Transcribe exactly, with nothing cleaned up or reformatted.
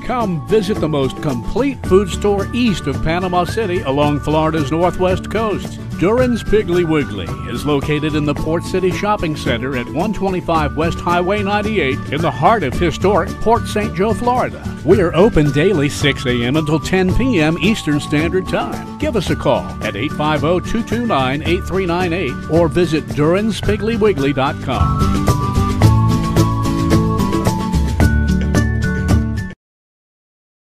Come visit the most complete food store east of Panama City along Florida's northwest coast. Duran's Piggly Wiggly is located in the Port City Shopping Center at one twenty-five West Highway ninety-eight in the heart of historic Port Saint Joe, Florida. We are open daily six a m until ten p m Eastern Standard Time. Give us a call at eight five zero, two two nine, eight three nine eight or visit Durans Piggly Wiggly dot com.